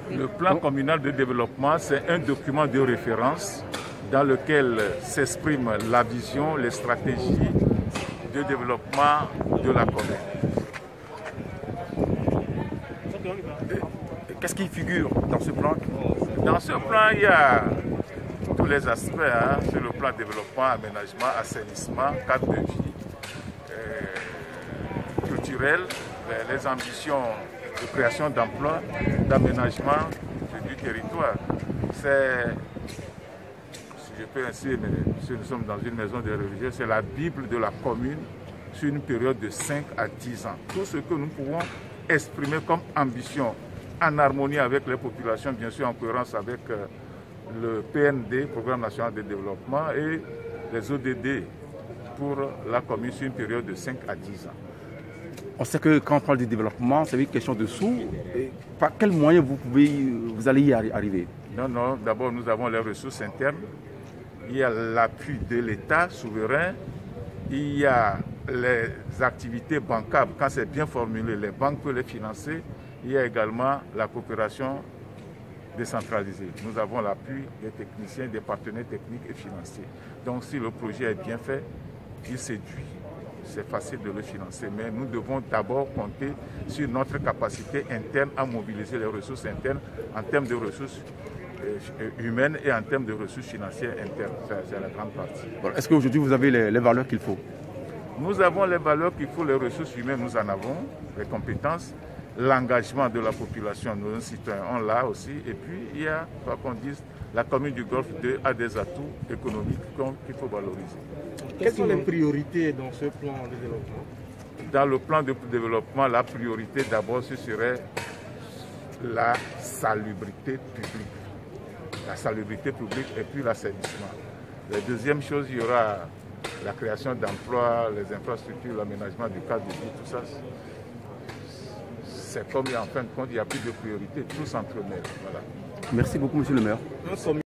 Le plan communal de développement, c'est un document de référence dans lequel s'expriment la vision, les stratégies de développement de la commune. Qu'est-ce qui figure dans ce plan? Dans ce plan, il y a tous les aspects, sur le plan développement, aménagement, assainissement, cadre de vie, culturel, les ambitions de création d'emplois, d'aménagement du territoire. C'est, si je peux ainsi, mais si nous sommes dans une maison de religieux, c'est la Bible de la commune sur une période de 5 à 10 ans. Tout ce que nous pouvons exprimer comme ambition en harmonie avec les populations, bien sûr en cohérence avec le PND, Programme national de développement, et les ODD pour la commune sur une période de 5 à 10 ans. On sait que quand on parle de développement, c'est une question de sous. Et par quels moyens vous allez y arriver? Non, d'abord nous avons les ressources internes, il y a l'appui de l'État souverain, il y a les activités bancables, quand c'est bien formulé, les banques peuvent les financer, il y a également la coopération décentralisée. Nous avons l'appui des techniciens, des partenaires techniques et financiers. Donc si le projet est bien fait, il séduit. C'est facile de le financer, mais nous devons d'abord compter sur notre capacité interne à mobiliser les ressources internes en termes de ressources humaines et en termes de ressources financières internes. C'est la grande partie. Est-ce qu'aujourd'hui vous avez les valeurs qu'il faut? Nous avons les valeurs qu'il faut, les ressources humaines, nous en avons, les compétences, l'engagement de la population, nos citoyens, on l'a aussi. Et puis il y a, quoi qu'on dise, la commune du Golfe 2 a des atouts économiques qu'il faut valoriser. Quelles sont les priorités dans ce plan de développement? Dans le plan de développement, la priorité d'abord, ce serait la salubrité publique. La salubrité publique et puis l'assainissement. La deuxième chose, il y aura la création d'emplois, les infrastructures, l'aménagement du cadre de vie, tout ça. C'est comme en fin de compte, il n'y a plus de priorité, tout s'entremêle. Voilà. Merci beaucoup, monsieur le maire.